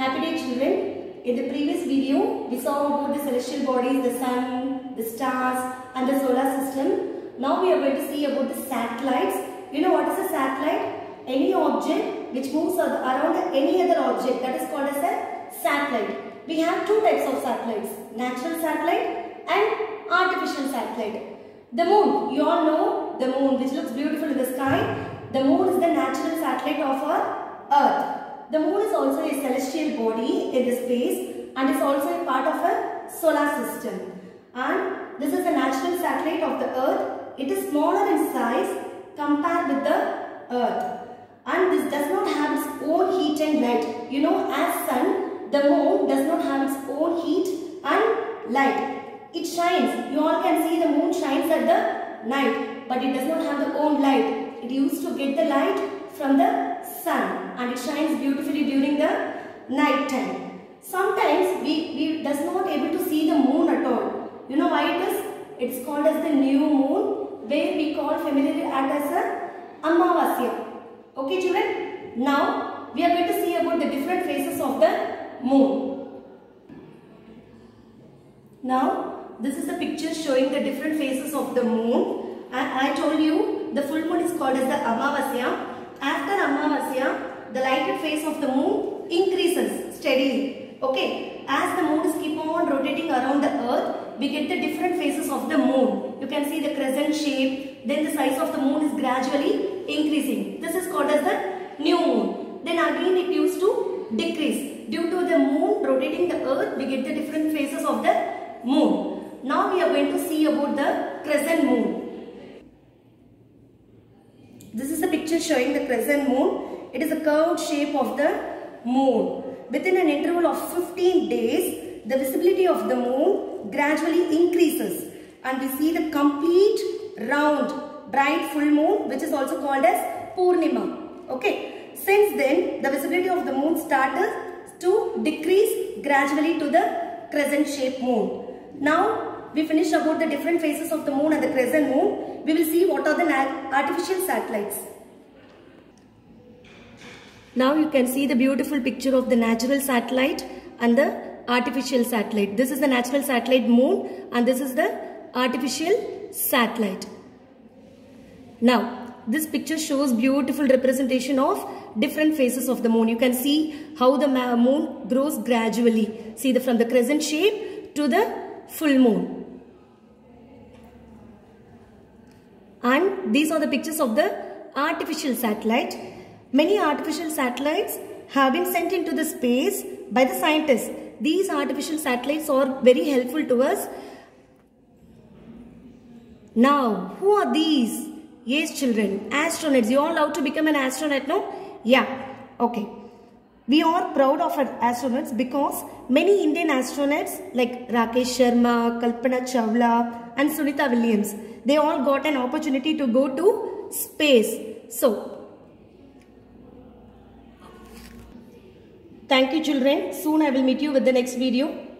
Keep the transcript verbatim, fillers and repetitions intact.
Happy day children. In the previous video, we saw about the celestial bodies, the sun, the stars and the solar system. Now we are going to see about the satellites. You know what is a satellite? Any object which moves around any other object, that is called as a satellite. We have two types of satellites, natural satellite and artificial satellite. The moon, you all know the moon which looks beautiful in the sky. The moon is the natural satellite of our earth. The moon is also a celestial body in the space and is also a part of a solar system. And this is the natural satellite of the earth. It is smaller in size compared with the earth. And this does not have its own heat and light. You know, as sun, the moon does not have its own heat and light. It shines. You all can see the moon shines at the night, but it does not have the own light. It used to get the light from the sun and it shines beautifully during the night time. Sometimes we, we does not able to see the moon at all. You know why it is? It is called as the new moon, where we call familiarly as a Amavasya. Okay children? Now we are going to see about the different phases of the moon. Now this is the picture showing the different phases of the moon. I, I told you the full moon is called as the Amavasya. After Amavasya, the lighted phase of the moon increases steadily. Okay, as the moon is keep on rotating around the earth, we get the different phases of the moon. You can see the crescent shape, then the size of the moon is gradually increasing. This is called as the new moon. Then again it used to decrease. Due to the moon rotating the earth, we get the different phases of the moon. Now we are going to see about the crescent moon. This is a picture showing the crescent moon. It is a curved shape of the moon. Within an interval of fifteen days, the visibility of the moon gradually increases and we see the complete round bright full moon, which is also called as Purnima. Okay. Since then, the visibility of the moon started to decrease gradually to the crescent shaped moon. Now, we finished about the different phases of the moon and the crescent moon. We will see what are the artificial satellites. Now you can see the beautiful picture of the natural satellite and the artificial satellite. This is the natural satellite moon and this is the artificial satellite. Now this picture shows beautiful representation of different phases of the moon. You can see how the moon grows gradually. See the from the crescent shape to the full moon. And these are the pictures of the artificial satellite. Many artificial satellites have been sent into the space by the scientists. These artificial satellites are very helpful to us. Now, who are these? Yes, children, astronauts. You all love to become an astronaut, no? Yeah, okay. We are proud of our astronauts because many Indian astronauts like Rakesh Sharma, Kalpana Chawla and Sunita Williams, they all got an opportunity to go to space. So, thank you children. Soon I will meet you with the next video.